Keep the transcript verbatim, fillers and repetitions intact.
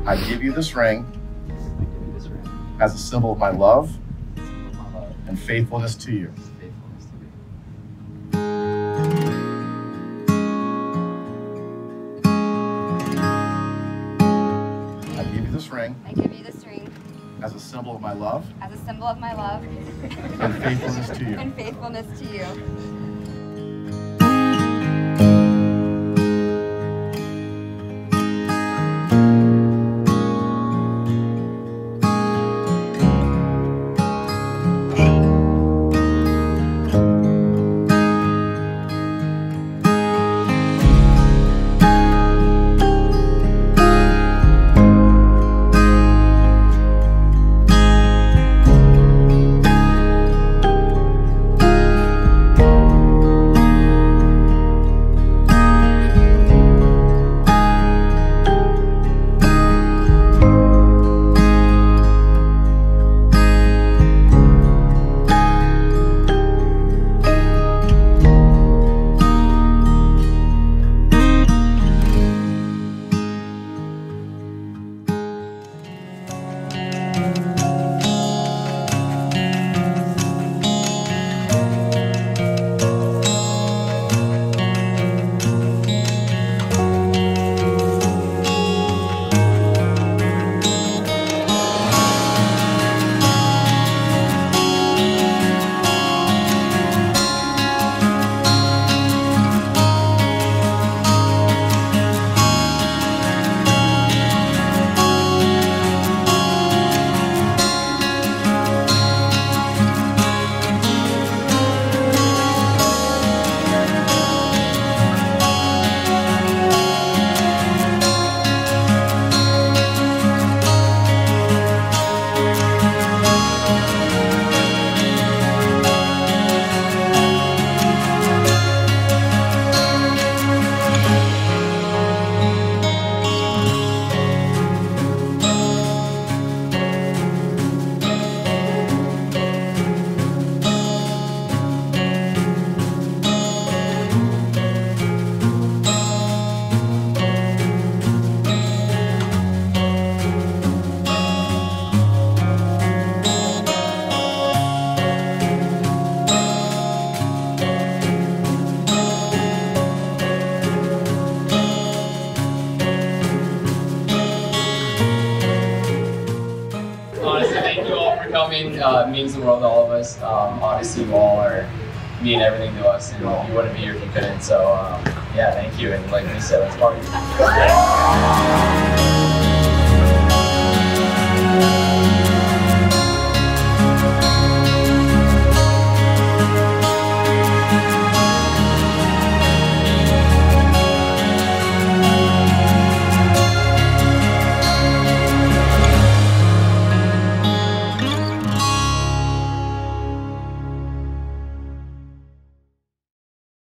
I give you this ring I give you this ring as a symbol of my love as a symbol of my love and faithfulness to you. and faithfulness to you. I give you this ring I give you this ring as a symbol of my love as a symbol of my love and faithfulness to you. and faithfulness to you. Honestly, thank you all for coming. Uh, it means the world to all of us. Um, obviously, you all are mean everything to us, and you wouldn't be here if you couldn't. So, um, yeah, thank you. And like we said, let's party.